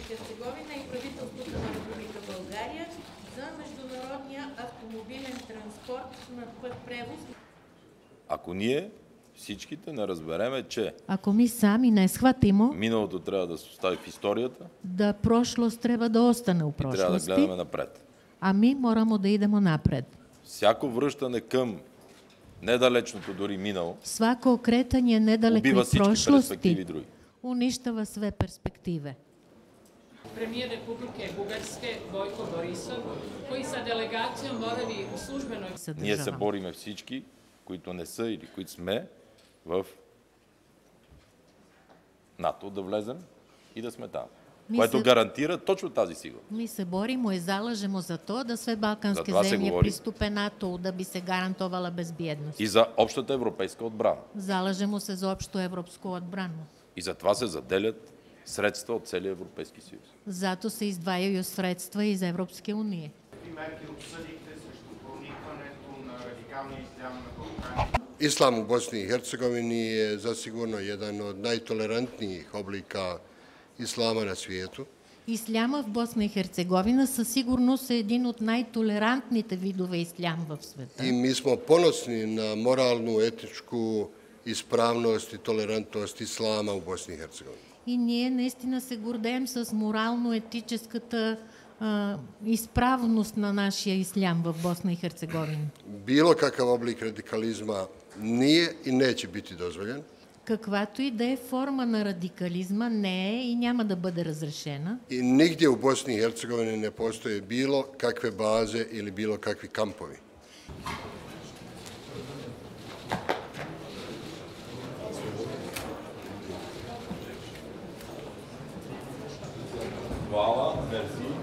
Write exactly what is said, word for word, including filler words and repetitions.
Херцеговина и правителството на Република България за международния автомобилен транспорт на път превоз. Ако ние всичките не разбереме, че Ako mi sami ne shvatimo миналото трябва да се остави в историята da prošlost treba da ostane u и трябва да prošlosti, гледаме напред. a mi moramo da idemo napred. Всяко връщане към недалечното дори минало Svako okretanje nedalekoj убива всички перспективи prošlosti други. uništava sve perspektive. Premijer Republike Bugarske Boyko Borisov, koji sa delegacijom boravi u službenoj... Ние се бориме всички, които не са или които сме в НАТО, да влезем и да сме там. Ми Което се- гарантира точно тази сигурност. Mi se borimo i zalažemo za to da sve balkanske Za to se zemlje govori. pristupe NATO da bi se garantovala bezbjednost. И за общата европейска отбрана. Zalažemo se za opštu evropsku odbranu. И за това се заделят средства от целия Европейски съюз. Zato se izdvajaju sredstva iz Evropske unije. Какви мерки обсъдихте срещу проникването на радикалния ислям на Балканите? Islam u Bosni i Hercegovini je zasigurno jedan od najtolerantnijih oblika islama na svijetu. Исляма в Босна и Херцеговина със сигурност е един от най-толерантните видове ислям в света. I mi smo ponosni na moralnu, etičku ispravnost i tolerantnost islama u Bosni i Hercegovini. И ние наистина се гордеем с морално-етическата а, изправност на нашия ислям в Босна и Херцеговина. Bilo kakav oblik radikalizma nije i neće biti dozvoljen. Каквато и да е форма на радикализма не е и няма да бъде разрешена. I nigdje u Bosni i Hercegovini ne postoje bilo kakve baze ili bilo kakvi kampovi. Hvala, merci.